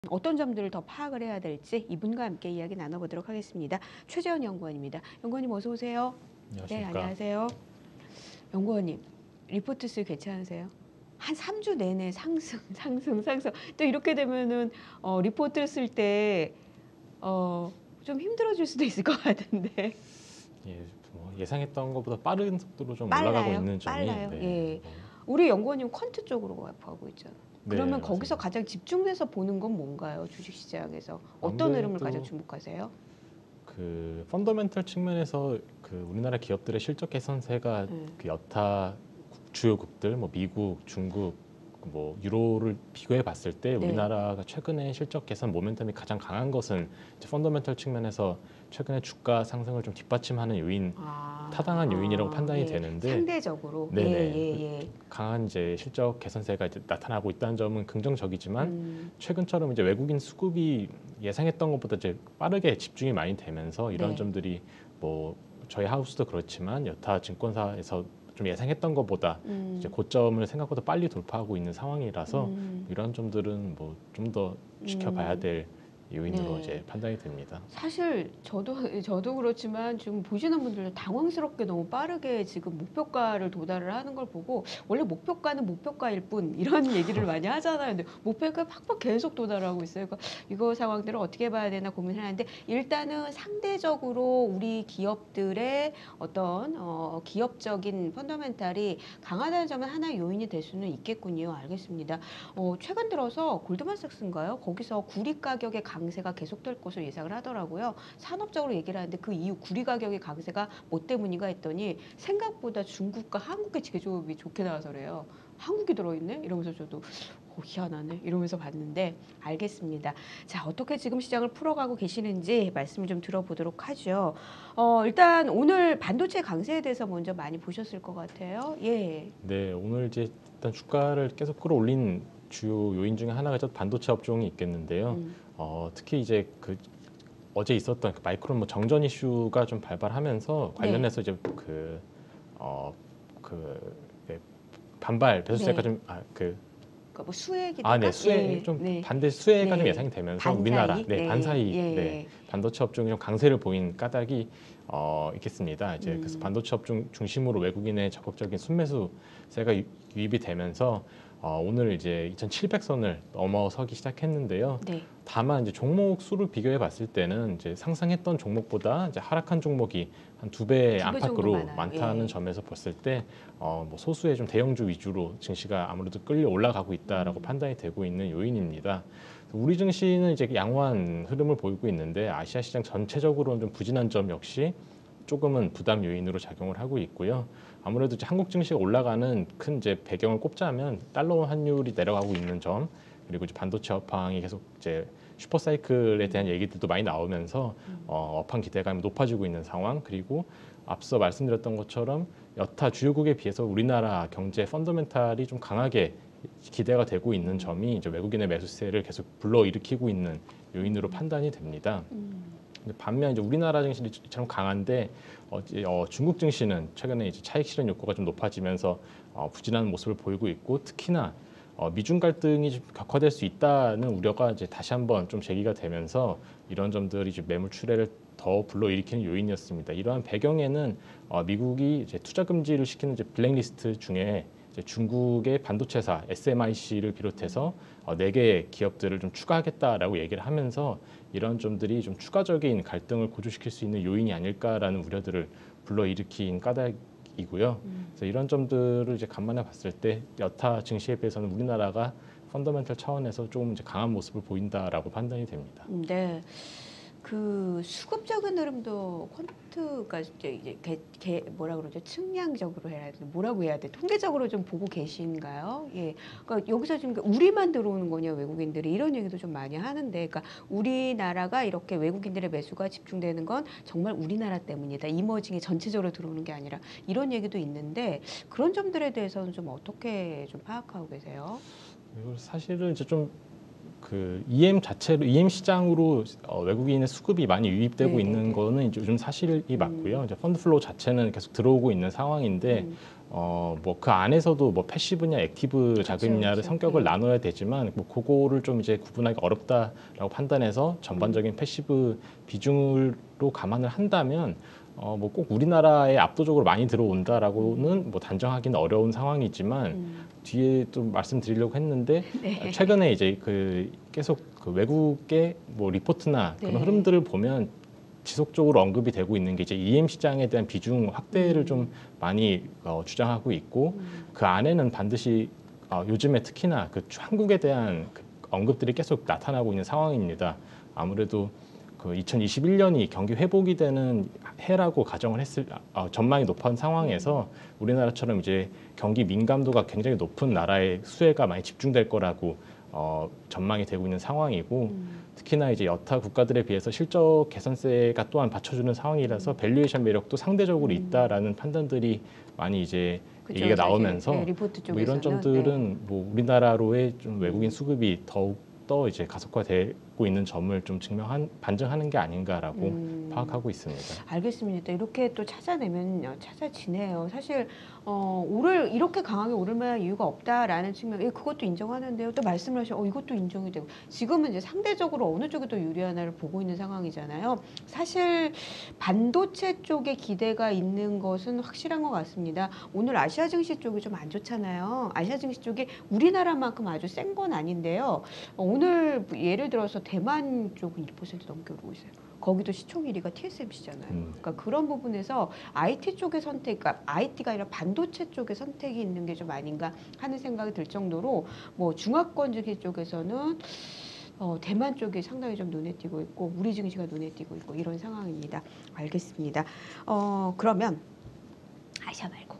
어떤 점들을 더 파악을 해야 될지 이분과 함께 이야기 나눠보도록 하겠습니다. 최재원 연구원입니다. 연구원님 어서 오세요. 네, 안녕하십니까. 안녕하세요. 연구원님, 리포트 쓰기 괜찮으세요? 한 3주 내내 상승. 또 이렇게 되면은 리포트를 쓸 때 좀 힘들어질 수도 있을 것 같은데. 예, 예상했던 것보다 빠른 속도로 좀 빨라요? 올라가고 있는 점이 빨라요? 네, 예. 우리 연구원님 퀀트 쪽으로 가고 있잖아요. 네, 그러면 맞습니다. 거기서 가장 집중해서 보는 건 뭔가요? 주식시장에서 어떤 흐름을 아무래도 가장 주목하세요? 그 펀더멘털 측면에서 그 우리나라 기업들의 실적 개선세가 그 여타 주요국들, 뭐 미국, 중국, 뭐 유로를 비교해 봤을 때 네. 우리나라가 최근에 실적 개선 모멘텀이 가장 강한 것은 이제 펀더멘털 측면에서 최근에 주가 상승을 좀 뒷받침하는 요인, 타당한 요인이라고 판단이 예. 되는데 상대적으로 네네. 강한 이제 실적 개선세가 이제 나타나고 있다는 점은 긍정적이지만 최근처럼 이제 외국인 수급이 예상했던 것보다 이제 빠르게 집중이 많이 되면서 이런 네. 점들이 뭐 저희 하우스도 그렇지만 여타 증권사에서 좀 예상했던 것보다 이제 고점을 생각보다 빨리 돌파하고 있는 상황이라서 이런 점들은 뭐 좀 더 지켜봐야 될 요인으로 네. 이제 판단이 됩니다. 사실 저도 그렇지만 지금 보시는 분들도 당황스럽게 너무 빠르게 지금 목표가를 도달을 하는 걸 보고 원래 목표가는 목표가일 뿐 이런 얘기를 많이 하잖아요. 근데 목표가 팍팍 계속 도달하고 있어요. 그러니까 이거 상황들을 어떻게 봐야 되나 고민하는데 일단은 상대적으로 우리 기업들의 어떤 기업적인 펀더멘탈이 강하다는 점은 하나의 요인이 될 수는 있겠군요. 알겠습니다. 최근 들어서 골드만삭스인가요? 거기서 구리 가격의 강세가 계속될 것으로 예상을 하더라고요. 산업적으로 얘기를 하는데 그 이유 구리 가격의 강세가 뭐 때문인가 했더니 생각보다 중국과 한국의 제조업이 좋게 나와서 그래요. 한국이 들어있네? 이러면서 저도 희한하네 이러면서 봤는데 알겠습니다. 자, 어떻게 지금 시장을 풀어가고 계시는지 말씀을 좀 들어보도록 하죠. 일단 오늘 반도체 강세에 대해서 먼저 많이 보셨을 것 같아요. 예. 네, 오늘 이제 일단 주가를 계속 끌어올린 주요 요인 중에 하나가 저 반도체 업종이 있겠는데요. 특히 이제 그 어제 있었던 그 마이크론 뭐 정전 이슈가 좀 발발하면서 관련해서 이제 네, 반발 배수세가 네. 좀 그러니까 뭐 수액이든가? 네, 수혜 예. 좀 네. 반대 수혜가 좀 네. 예상이 되면서 반사이? 우리나라 네. 반사이 예. 반도체 업종이 좀 강세를 보인 까닭이 있겠습니다. 이제 그래서 반도체 업종 중심으로 외국인의 적극적인 순매수세가 유입이 되면서 오늘 이제 2,700선을 넘어서기 시작했는데요. 네. 다만 이제 종목 수를 비교해 봤을 때는 이제 상승했던 종목보다 이제 하락한 종목이 한 2배 정도 안팎으로 많아요. 많다는 예. 점에서 봤을 때 뭐 소수의 좀 대형주 위주로 증시가 아무래도 끌려 올라가고 있다라고 판단이 되고 있는 요인입니다. 우리 증시는 이제 양호한 흐름을 보이고 있는데 아시아 시장 전체적으로는 좀 부진한 점 역시 조금은 부담 요인으로 작용을 하고 있고요. 아무래도 이제 한국 증시가 올라가는 큰 이제 배경을 꼽자면 달러 환율이 내려가고 있는 점, 그리고 이제 반도체 업황이 계속 이제 슈퍼 사이클에 대한 얘기들도 많이 나오면서 업황 기대감이 높아지고 있는 상황, 그리고 앞서 말씀드렸던 것처럼 여타 주요국에 비해서 우리나라 경제 펀더멘탈이 좀 강하게 기대가 되고 있는 점이 이제 외국인의 매수세를 계속 불러일으키고 있는 요인으로 판단이 됩니다. 반면 이제 우리나라 증시처럼 강한데 중국 증시는 최근에 이제 차익 실현 욕구가 좀 높아지면서 부진한 모습을 보이고 있고, 특히나 미중 갈등이 좀 격화될 수 있다는 우려가 이제 다시 한번 좀 제기가 되면서 이런 점들이 이제 매물 출회를 더 불러일으키는 요인이었습니다. 이러한 배경에는 미국이 이제 투자 금지를 시키는 이제 블랙리스트 중에 이제 중국의 반도체사 SMIC를 비롯해서 4개의 기업들을 좀 추가하겠다라고 얘기를 하면서 이런 점들이 좀 추가적인 갈등을 고조시킬 수 있는 요인이 아닐까라는 우려들을 불러일으킨 까닭이고요. 그래서 이런 점들을 이제 감안해 봤을 때 여타 증시에 비해서는 우리나라가 펀더멘털 차원에서 조금 이제 강한 모습을 보인다라고 판단이 됩니다. 네. 그 수급적인 흐름도 퀀트가 이제 뭐라 그러죠? 측량적으로 해야 돼. 뭐라고 해야 돼? 통계적으로 좀 보고 계신가요? 예. 그러니까 여기서 지금 우리만 들어오는 거냐 외국인들이 이런 얘기도 좀 많이 하는데, 그러니까 우리나라가 이렇게 외국인들의 매수가 집중되는 건 정말 우리나라 때문이다. 이머징이 전체적으로 들어오는 게 아니라 이런 얘기도 있는데 그런 점들에 대해서는 좀 어떻게 좀 파악하고 계세요? 이걸 사실은 이제 좀 그 EM 시장으로 외국인의 수급이 많이 유입되고 있는 거는 이제 요즘 사실이 맞고요. 이제 펀드 플로우 자체는 계속 들어오고 있는 상황인데 뭐 그 안에서도 뭐 패시브냐 액티브 자금이냐를 그렇죠. 성격을 네. 나눠야 되지만 뭐 그거를 좀 이제 구분하기 어렵다라고 판단해서 전반적인 패시브 비중으로 감안을 한다면 뭐 꼭 우리나라에 압도적으로 많이 들어온다라고는 뭐 단정하기는 어려운 상황이지만 뒤에 좀 말씀드리려고 했는데 네. 최근에 이제 그 계속 그 외국의 뭐 리포트나 네. 그런 흐름들을 보면 지속적으로 언급이 되고 있는 게 이제 EM 시장에 대한 비중 확대를 좀 많이 주장하고 있고 그 안에는 반드시 요즘에 특히나 그 한국에 대한 그 언급들이 계속 나타나고 있는 상황입니다. 아무래도 그 2021년이 경기 회복이 되는 해라고 가정을 했을 전망이 높은 상황에서 우리나라처럼 이제 경기 민감도가 굉장히 높은 나라에 수혜가 많이 집중될 거라고 전망이 되고 있는 상황이고 특히나 이제 여타 국가들에 비해서 실적 개선세가 또한 받쳐주는 상황이라서 밸류에이션 매력도 상대적으로 있다라는 판단들이 많이 이제 그죠, 얘기가 사실. 나오면서 네, 리포트 뭐 이런 쪽에서는 점들은 뭐 우리나라로의 좀 외국인 수급이 더욱 더 이제 가속화되고 있는 점을 좀 반증하는 게 아닌가라고 파악하고 있습니다. 알겠습니다. 이렇게 또 찾아내면 찾아지네요. 사실 오를 이렇게 강하게 오를 만한 이유가 없다라는 측면, 그것도 인정하는데요. 또 말씀을 하셔, 이것도 인정이 되고 지금은 이제 상대적으로 어느 쪽이 더 유리하나를 보고 있는 상황이잖아요. 사실 반도체 쪽에 기대가 있는 것은 확실한 것 같습니다. 오늘 아시아 증시 쪽이 좀 안 좋잖아요. 아시아 증시 쪽이 우리나라만큼 아주 센 건 아닌데요. 오늘 예를 들어서 대만 쪽은 1% 넘게 오르고 있어요. 거기도 시총 1위가 TSMC잖아요. 그러니까 그런 부분에서 IT 쪽의 선택, 그러니까 IT가 아니라 반도체 쪽의 선택이 있는 게 좀 아닌가 하는 생각이 들 정도로 뭐 중화권주기 쪽에서는 대만 쪽이 상당히 좀 눈에 띄고 있고 우리 증시가 눈에 띄고 있고 이런 상황입니다. 알겠습니다. 그러면 아시아 말고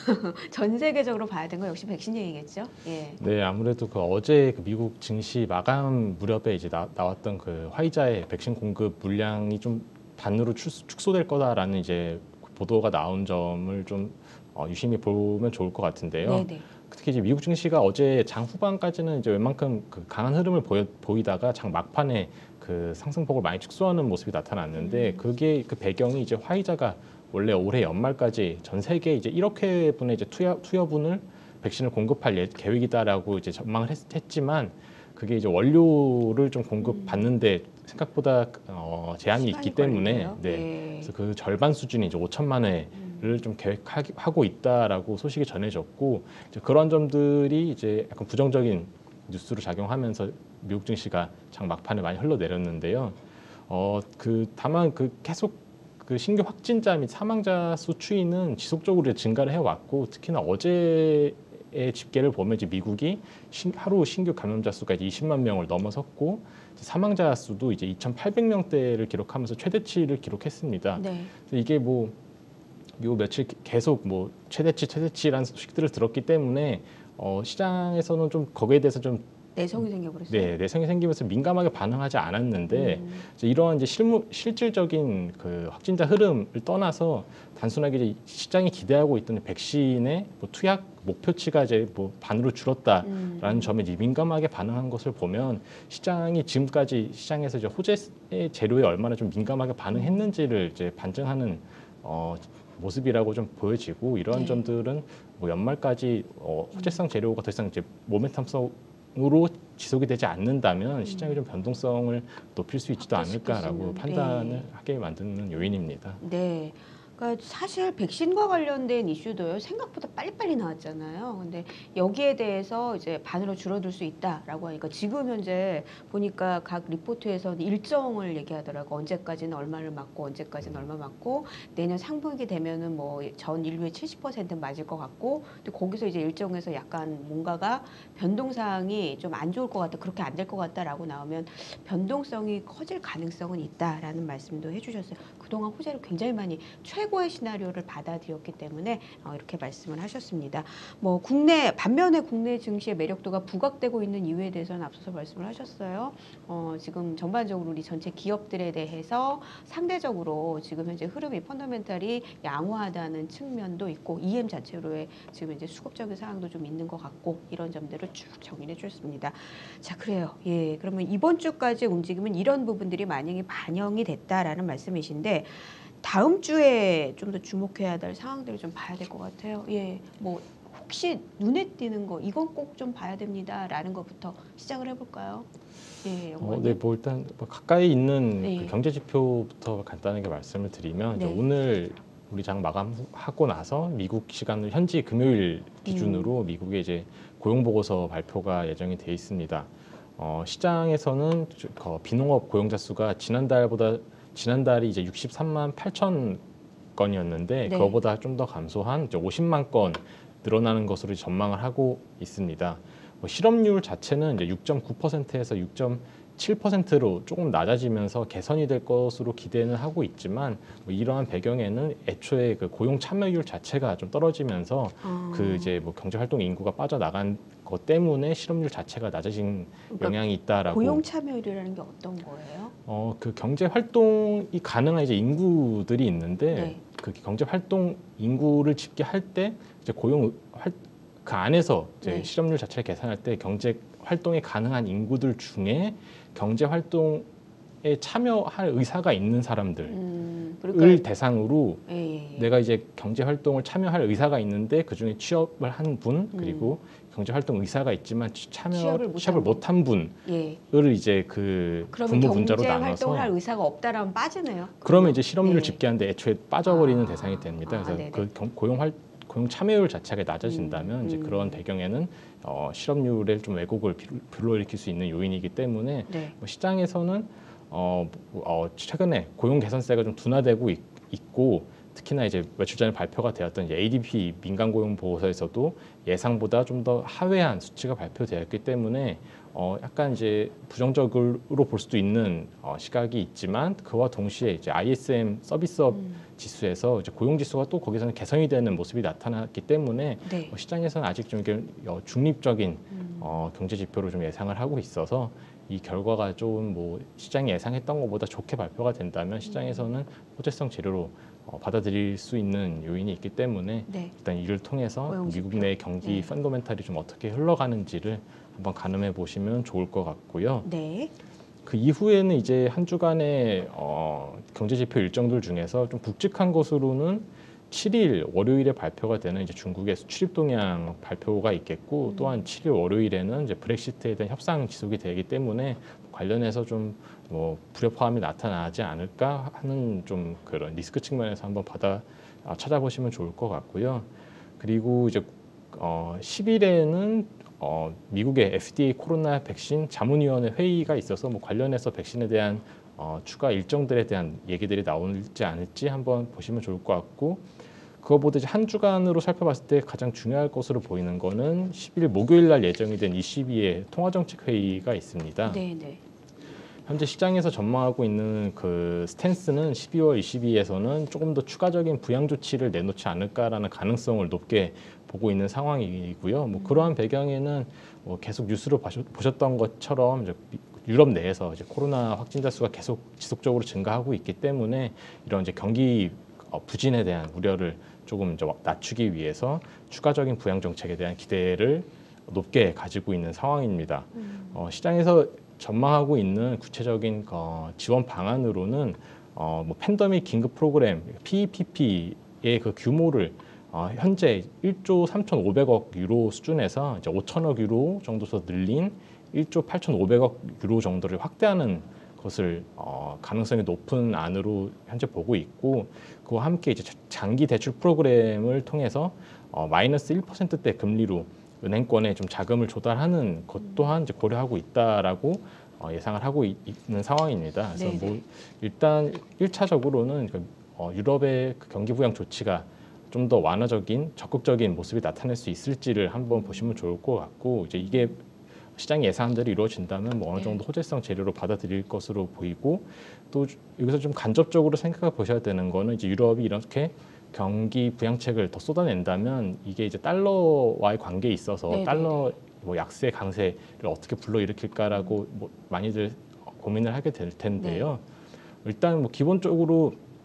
전 세계적으로 봐야 되는 건 역시 백신 얘기겠죠? 예. 네, 아무래도 그 어제 그 미국 증시 마감 무렵에 이제 나왔던 그 화이자의 백신 공급 물량이 좀 반으로 축소될 거다라는 이제 보도가 나온 점을 좀 유심히 보면 좋을 것 같은데요. 네네. 특히 이제 미국 증시가 어제 장 후반까지는 이제 웬만큼 그 강한 흐름을 보이다가 장 막판에 그 상승폭을 많이 축소하는 모습이 나타났는데 그게 그 배경이 이제 화이자가 원래 올해 연말까지 전 세계 이제 1억 회분의 이제 투여분을 백신을 공급할 계획이다라고 이제 전망을 했지만 그게 이제 원료를 좀 공급받는데 생각보다 제한이 있기 때문에 걸린대요. 네. 예. 그래서 그 절반 수준이 이제 5천만 회를 좀 계획하고 있다라고 소식이 전해졌고 이제 그런 점들이 이제 약간 부정적인 뉴스로 작용하면서 미국 증시가 장 막판에 많이 흘러내렸는데요. 다만 그 계속 그 신규 확진자 및 사망자 수 추이는 지속적으로 증가를 해왔고 특히나 어제의 집계를 보면 이제 미국이 하루 신규 감염자 수가 이제 20만 명을 넘어섰고 사망자 수도 이제 2,800명대를 기록하면서 최대치를 기록했습니다. 네. 이게 뭐 요 며칠 계속 뭐 최대치라는 소식들을 들었기 때문에 시장에서는 좀 거기에 대해서 좀 내성이 생겨버렸어요. 네, 내성이 생기면서 민감하게 반응하지 않았는데 이제 이러한 이제 실질적인 그 확진자 흐름을 떠나서 단순하게 이제 시장이 기대하고 있던 백신의 뭐 투약 목표치가 이제 뭐 반으로 줄었다라는 점에 이제 민감하게 반응한 것을 보면 시장이 지금까지 시장에서 이제 호재 재료에 얼마나 좀 민감하게 반응했는지를 이제 반증하는 모습이라고 좀 보여지고 이러한 네. 점들은 뭐 연말까지 호재성 재료가 더 이상 이제 모멘텀성으로 지속이 되지 않는다면 시장의 좀 변동성을 높일 수 있지도 확대시킬 수 않을까라고 있는, 판단을 네. 하게 만드는 요인입니다. 네. 그러니까 사실 백신과 관련된 이슈도요 생각보다 빨리빨리 나왔잖아요. 근데 여기에 대해서 이제 반으로 줄어들 수 있다라고 하니까 지금 현재 보니까 각 리포트에서는 일정을 얘기하더라고. 언제까지는 얼마를 맞고 언제까지는 얼마 맞고 내년 상반기 되면은 뭐 전 인류의 70% 맞을 것 같고 근데 거기서 이제 일정에서 약간 뭔가가 변동사항이 좀 안 좋을 것 같다. 그렇게 안 될 것 같다라고 나오면 변동성이 커질 가능성은 있다라는 말씀도 해주셨어요. 그동안 호재를 굉장히 많이 최고의 시나리오를 받아들였기 때문에 이렇게 말씀을 하셨습니다. 뭐 반면에 국내 증시의 매력도가 부각되고 있는 이유에 대해서는 앞서서 말씀을 하셨어요. 지금 전반적으로 우리 전체 기업들에 대해서 상대적으로 지금 현재 흐름이 펀더멘탈이 양호하다는 측면도 있고 EM 자체로의 지금 이제 수급적인 상황도 좀 있는 것 같고 이런 점들을 쭉 정리해 주셨습니다. 자, 그래요. 예, 그러면 이번 주까지 움직임은 이런 부분들이 반영이 됐다라는 말씀이신데 다음 주에 좀 더 주목해야 될 상황들을 좀 봐야 될 것 같아요. 예, 뭐 혹시 눈에 띄는 거 이건 꼭 좀 봐야 됩니다라는 것부터 시작을 해볼까요? 예, 영관님. 네, 뭐 일단 뭐 가까이 있는 그 네. 경제 지표부터 간단하게 말씀을 드리면 이제 네. 오늘 우리 장 마감하고 나서 미국 시간으로 현지 금요일 기준으로 미국의 이제 고용 보고서 발표가 예정이 돼 있습니다. 시장에서는 비농업 고용자 수가 지난달이 이제 63만 8천 건이었는데 네. 그거보다 좀 더 감소한 이제 50만 건 늘어나는 것으로 전망을 하고 있습니다. 실업률 자체는 이제 6.9%에서 6.7%로 조금 낮아지면서 개선이 될 것으로 기대는 하고 있지만 이러한 배경에는 애초에 그 고용 참여율 자체가 좀 떨어지면서 그 이제 뭐 경제 활동 인구가 빠져나간 것 때문에 실업률 자체가 낮아진 그러니까 영향이 있다라고. 고용 참여율이라는 게 어떤 거예요? 그 경제 활동이 가능한 이제 인구들이 있는데 네. 그 경제 활동 인구를 집계할 때 이제 그 안에서 이제 네. 실업률 자체를 계산할 때 경제 활동에 가능한 인구들 중에 경제 활동에 참여할 의사가 있는 사람들을 그러니까 대상으로 예. 내가 이제 경제 활동을 참여할 의사가 있는데 그 중에 취업을 한 분 그리고 경제 활동 의사가 있지만 취업을 못한 분을 예. 이제 그 그러면 분모 분자로 경제 나눠서 활동을 할 의사가 없다라면 빠지네요. 그러면 이제 실업률 네. 집계하는데 애초에 빠져버리는 아, 대상이 됩니다. 그래서 네네. 그 고용 참여율 자체가 낮아진다면 이제 그런 배경에는 실업률에 좀 왜곡을 불러일으킬 수 있는 요인이기 때문에 네. 시장에서는 최근에 고용 개선세가 좀 둔화되고 있고 특히나 이제 며칠 전에 발표가 되었던 이제 ADP 민간 고용 보고서에서도 예상보다 좀 더 하회한 수치가 발표되었기 때문에 약간 이제 부정적으로 볼 수도 있는 시각이 있지만 그와 동시에 이제 ISM 서비스업 지수에서 이제 고용 지수가 또 거기서는 개선이 되는 모습이 나타났기 때문에 네. 시장에서는 아직 좀 이게 중립적인 경제 지표로 좀 예상을 하고 있어서 이 결과가 좀 뭐 시장이 예상했던 것보다 좋게 발표가 된다면 시장에서는 호재성 재료로 받아들일 수 있는 요인이 있기 때문에 네. 일단 이를 통해서 미국 내 경기 네. 펀더멘탈이 좀 어떻게 흘러가는지를 한번 가늠해 보시면 좋을 것 같고요. 네. 그 이후에는 이제 한 주간의 경제 지표 일정들 중에서 좀 굵직한 것으로는 7일 월요일에 발표가 되는 이제 중국의 수출입 동향 발표가 있겠고 또한 7일 월요일에는 이제 브렉시트에 대한 협상 지속이 되기 때문에 관련해서 좀 뭐 불협화음이 나타나지 않을까 하는 좀 그런 리스크 측면에서 한번 찾아보시면 좋을 것 같고요. 그리고 이제 10일에는 미국의 FDA 코로나 백신 자문위원회 회의가 있어서 뭐 관련해서 백신에 대한 추가 일정들에 대한 얘기들이 나올지 않을지 한번 보시면 좋을 것 같고 그거보다 이제 한 주간으로 살펴봤을 때 가장 중요할 것으로 보이는 거는 10일 목요일 날 예정이 된 22의 통화정책 회의가 있습니다. 네, 네. 현재 시장에서 전망하고 있는 그 스탠스는 12월 22에서는 조금 더 추가적인 부양 조치를 내놓지 않을까라는 가능성을 높게 보고 있는 상황이고요. 뭐 그러한 배경에는 뭐 계속 뉴스로 보셨던 것처럼 이제 유럽 내에서 이제 코로나 확진자 수가 계속 지속적으로 증가하고 있기 때문에 이런 이제 경기 부진에 대한 우려를 조금 이제 낮추기 위해서 추가적인 부양 정책에 대한 기대를 높게 가지고 있는 상황입니다. 시장에서 전망하고 있는 구체적인 지원 방안으로는 뭐 팬데믹 긴급 프로그램 PEPP의 그 규모를 현재 1조 3,500억 유로 수준에서 이제 5천억 유로 정도서 늘린 1조 8,500억 유로 정도를 확대하는 것을 가능성이 높은 안으로 현재 보고 있고 그와 함께 이제 장기 대출 프로그램을 통해서 마이너스 1%대 금리로 은행권에 좀 자금을 조달하는 것 또한 이제 고려하고 있다라고 예상을 하고 있는 상황입니다. 그래서 네네. 뭐 일단 1차적으로는 유럽의 그 경기 부양 조치가 좀 더 완화적인 적극적인 모습이 나타날 수 있을지를 한번 보시면 좋을 것 같고 이제 이게 시장이 예상한 대로 이루어진다면 뭐 어느 정도 호재성 재료로 받아들일 것으로 보이고 또 여기서 좀 간접적으로 생각해 보셔야 되는 거는 이제 유럽이 이렇게 경기 부양책을 더 쏟아낸다면 이게 이제 달러와의 관계에 있어서 네네. 달러 뭐 약세 강세를 어떻게 불러일으킬까라고 뭐 많이들 고민을 하게 될 텐데요. 일단 뭐 기본적으로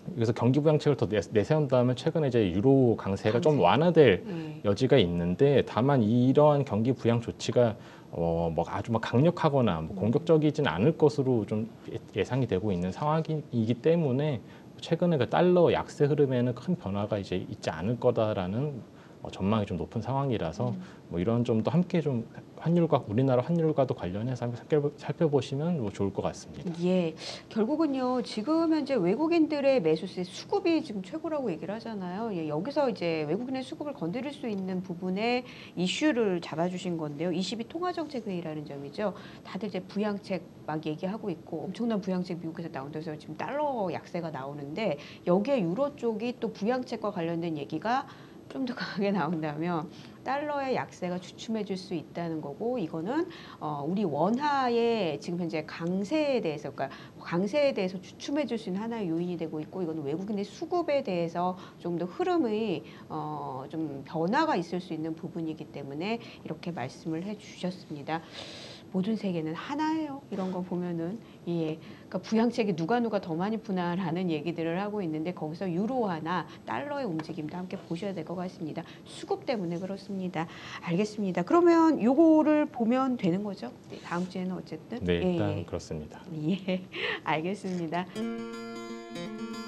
그래서 경기 부양책을 더 내세운다면 최근에 이제 유로 강세가 좀 완화될 네. 여지가 있는데 다만 이러한 경기 부양 조치가 뭐 아주 막 강력하거나 뭐 공격적이진 않을 것으로 좀 예상이 되고 있는 상황이기 때문에 최근에 그 달러 약세 흐름에는 큰 변화가 이제 있지 않을 거다라는 전망이 좀 높은 상황이라서 뭐 이런 점도 함께 좀 환율과 우리나라 환율과도 관련해서 한번 살펴보시면 뭐 좋을 것 같습니다. 예, 결국은요, 지금 현재 외국인들의 매수세 수급이 지금 최고라고 얘기를 하잖아요. 예, 여기서 이제 외국인의 수급을 건드릴 수 있는 부분에 이슈를 잡아주신 건데요. 22 통화정책회의라는 점이죠. 다들 이제 부양책 막 얘기하고 있고 엄청난 부양책 미국에서 나온다서 지금 달러 약세가 나오는데 여기에 유로 쪽이 또 부양책과 관련된 얘기가 좀 더 강하게 나온다면 달러의 약세가 주춤해질 수 있다는 거고 이거는 우리 원화의 지금 현재 강세에 대해서 그러니까 강세에 대해서 주춤해질 수 있는 하나의 요인이 되고 있고 이거는 외국인의 수급에 대해서 좀 더 흐름의 좀 변화가 있을 수 있는 부분이기 때문에 이렇게 말씀을 해주셨습니다. 모든 세계는 하나예요. 이런 거 보면은 예, 그러니까 부양책이 누가 더 많이 푸나라는 얘기들을 하고 있는데 거기서 유로화나 달러의 움직임도 함께 보셔야 될 것 같습니다. 수급 때문에 그렇습니다. 알겠습니다. 그러면 요거를 보면 되는 거죠? 네, 다음 주에는 어쨌든 네, 일단 예, 그렇습니다. 예, 알겠습니다.